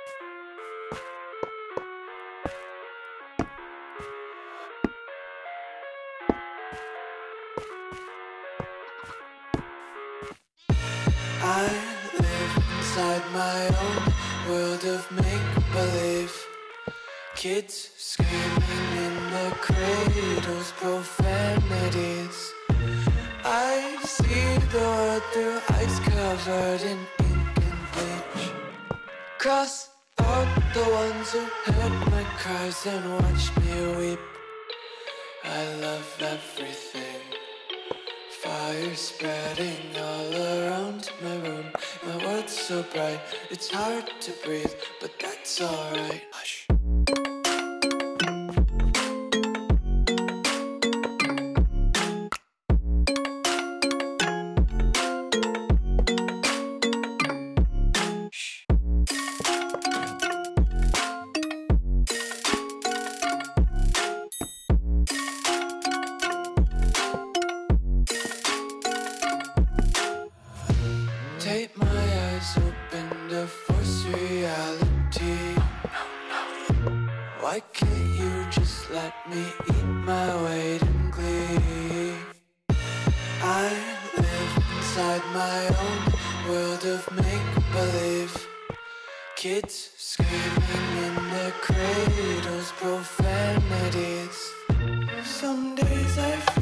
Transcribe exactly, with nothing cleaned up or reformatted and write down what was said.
I live inside my own world of make-believe. Kids screaming in the cradles, profanities. I see the world through ice covered in ink and bleach. Cross out the ones who heard my cries and watched me weep. I love everything. Fire spreading all around my room. My world's so bright, it's hard to breathe, but that's alright. Hush. Take my eyes open to force reality. Why can't you just let me eat my weight in glee? I live inside my own world of make-believe. Kids screaming in their cradles, profanities. Some days I feel